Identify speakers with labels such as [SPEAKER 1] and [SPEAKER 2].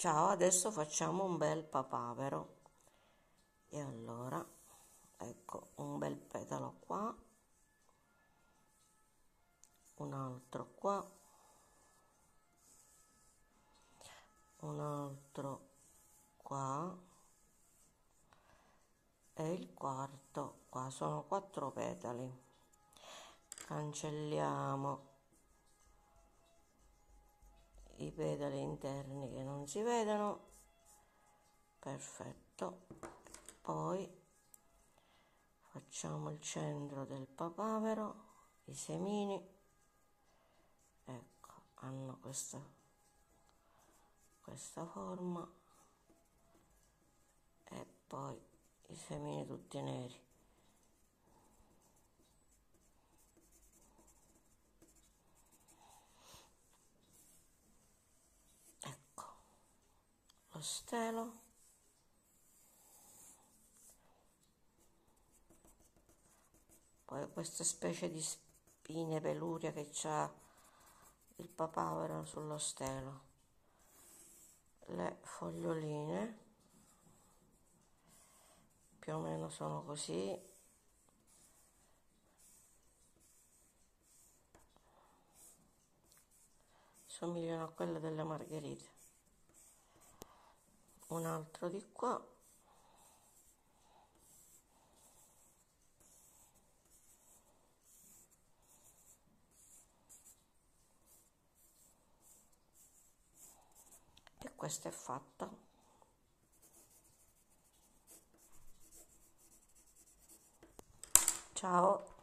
[SPEAKER 1] Ciao, adesso facciamo un bel papavero. E allora, ecco, un bel petalo qua, un altro qua, un altro qua e il quarto qua. Sono 4 petali. Cancelliamo i petali interni che non si vedono. Perfetto. Poi facciamo il centro del papavero. I semini, ecco, hanno questa forma, e poi i semini tutti neri. Ecco lo stelo. Poi questa specie di spine peluria che c'ha il papavero sullo stelo. Le foglioline più o meno sono così. Somigliano a quelle delle margherite. Un altro di qua. E questo è fatto. Ciao.